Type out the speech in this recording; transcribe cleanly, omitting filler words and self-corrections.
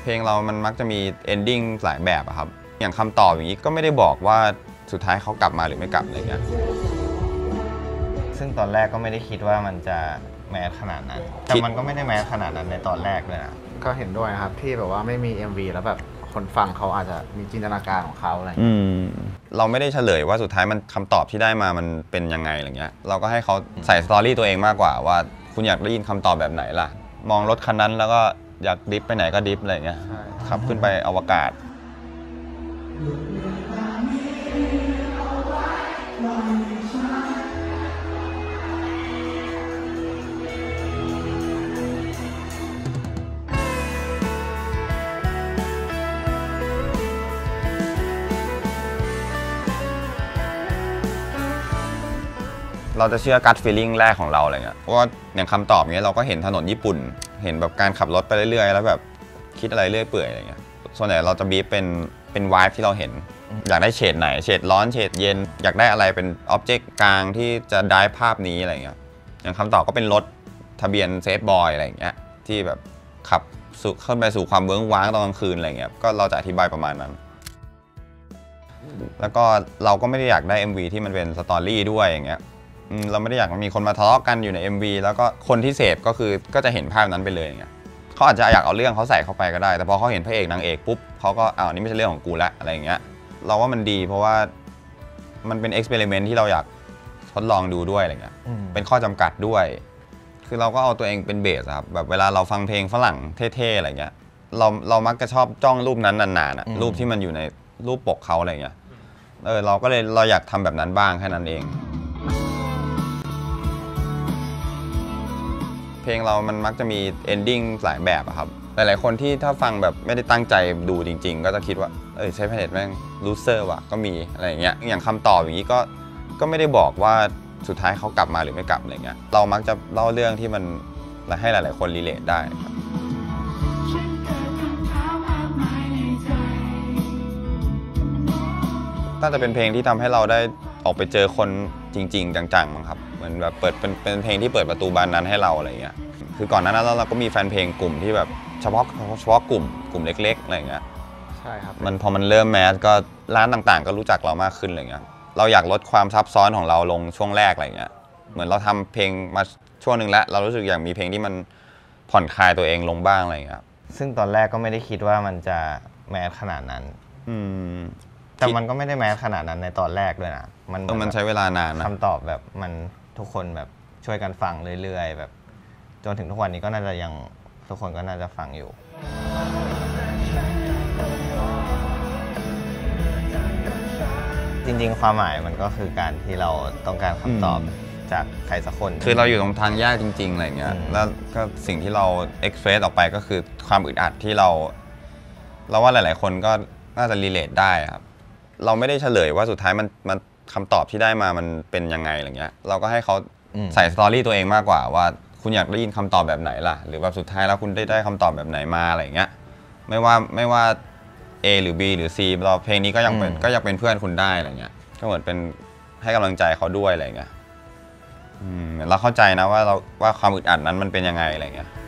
เพลงเรามันมักจะมี ending หลายแบบครับอย่างคำตอบอย่างนี้ก็ไม่ได้บอกว่าสุดท้ายเขากลับมาหรือไม่กลับอะไรเงี้ยซึ่งตอนแรกก็ไม่ได้คิดว่ามันจะแมสขนาดนั้นแต่มันก็ไม่ได้แมสขนาดนั้นในตอนแรกเลยนะก็เห็นด้วยนะครับที่แบบว่าไม่มี MV แล้วแบบคนฟังเขาอาจจะมีจินตนาการของเขาอะไรเราไม่ได้เฉลยว่าสุดท้ายมันคำตอบที่ได้มามันเป็นยังไงอะไรเงี้ยเราก็ให้เขาใส่สตอรี่ตัวเองมากกว่าว่าคุณอยากได้ยินคำตอบแบบไหนล่ะมองรถคันนั้นแล้วก็อยากดิฟไปไหนก็ดิฟอะไรเงี้ยขับขึ้นไปอวกาศเราจะเชื่อgut feeling แรกของเราอะไรเงี้ยเพราะว่าอย่างคำตอบเงี้ยเราก็เห็นถนนญี่ปุ่นเห็นแบบการขับรถไปเรื่อยๆแล้วแบบคิดอะไรเรื่อยเปื่อยอะไรเงี้ยส่วนใหญ่เราจะบีบเป็นวายที่เราเห็นอยากได้เฉดไหนเฉดร้อนเฉดเย็นอยากได้อะไรเป็นอ็อบเจกต์กลางที่จะได้ภาพนี้อะไรเงี้ยอย่างคำตอบก็เป็นรถทะเบียนเซฟบอยอะไรเงี้ยที่แบบขับขึ้นไปสู่ความเวิ้งว้างตอนกลางคืนอะไรเงี้ยก็เราจะอธิบายประมาณนั้นแล้วก็เราก็ไม่ได้อยากได้ MV ที่มันเป็นสตอรี่ด้วยอย่างเงี้ยเราไม่ได้อยากมีคนมาทะเลาะกันอยู่ใน MV แล้วก็คนที่เสพก็จะเห็นภาพนั้นไปเลยอย่างเงี้ยเขาอาจจะอยากเอาเรื่องเขาใส่เข้าไปก็ได้แต่พอเขาเห็นพระเอกนางเอกปุ๊บเขาก็อันนี้ไม่ใช่เรื่องของกูละอะไรอย่างเงี้ยเราว่ามันดีเพราะว่ามันเป็นเอ็กซ์เพริเมนต์ที่เราอยากทดลองดูด้วยอะไรเงี้ยเป็นข้อจำกัดด้วยคือเราก็เอาตัวเองเป็นเบสครับแบบเวลาเราฟังเพลงฝรั่งเท่ๆอะไรเงี้ยเรามักจะชอบจ้องรูปนั้นนานๆรูปที่มันอยู่ในรูปปกเขาอะไรเงี้ยเราอยากทำแบบนั้นบ้างแค่นั้นเองเพลงเรามันมักจะมี ending หลายแบบครับหลายๆคนที่ถ้าฟังแบบไม่ได้ตั้งใจดูจริงๆก็จะคิดว่าใช้เพลงแม่ง loser ว่ะก็มีอะไรอย่างเงี้ยอย่างคำตอบอย่างนี้ก็ไม่ได้บอกว่าสุดท้ายเขากลับมาหรือไม่กลับอะไรเงี้ยเรามักจะเล่าเรื่องที่มันให้หลายๆคนรีเลทได้ครับน่าจะเป็นเพลงที่ทำให้เราได้ออกไปเจอคนจริงๆจังๆมั้งครับเหมือนแบบเป็นเพลงที่เปิดประตูบานนั้นให้เราอะไรเงี้ยคือก่อนหน้านั้นเราก็มีแฟนเพลงกลุ่มที่แบบเฉพาะกลุ่มเล็กๆอะไรเงี้ยใช่ครับพอมันเริ่มแมสก็ร้านต่างๆก็รู้จักเรามากขึ้นอะไรเงี้ยเราอยากลดความซับซ้อนของเราลงช่วงแรกอะไรเงี้ยเหมือนเราทำเพลงมาช่วงนึงแล้วเรารู้สึกอยากมีเพลงที่มันผ่อนคลายตัวเองลงบ้างอะไรเงี้ยซึ่งตอนแรกก็ไม่ได้คิดว่ามันจะแมสขนาดนั้นแต่มันก็ไม่ได้แมสขนาดนั้นในตอนแรกด้วยนะมันใช้เวลานานนะคำตอบแบบมันทุกคนแบบช่วยกันฟังเรื่อยๆแบบจนถึงทุกวันนี้ก็น่าจะยังทุกคนก็น่าจะฟังอยู่จริงๆความหมายมันก็คือการที่เราต้องการคำตอบจากใครสักคนคือเราอยู่ตรงทางแยกจริงๆอะไรเงี้ยแล้วก็สิ่งที่เราเอ็กซ์เพรสออกไปก็คือความอึดอัดที่เราว่าหลายๆคนก็น่าจะรีเลทได้ครับเราไม่ได้เฉลยว่าสุดท้ายมันคำตอบที่ได้มามันเป็นยังไงอะไรเงี้ยเราก็ให้เขาใส่สตอรี่ตัวเองมากกว่าว่าคุณอยากได้ยินคำตอบแบบไหนล่ะหรือแบบสุดท้ายแล้วคุณได้คำตอบแบบไหนมาอะไรเงี้ยไม่ว่า A หรือ B หรือ C เราเพลงนี้ก็ยังเป็นเพื่อนคุณได้อะไรเงี้ยก็เหมือนเป็นให้กำลังใจเขาด้วยอะไรเงี้ยเราเข้าใจนะว่าความอึดอัดนั้นมันเป็นยังไงอะไรเงี้ย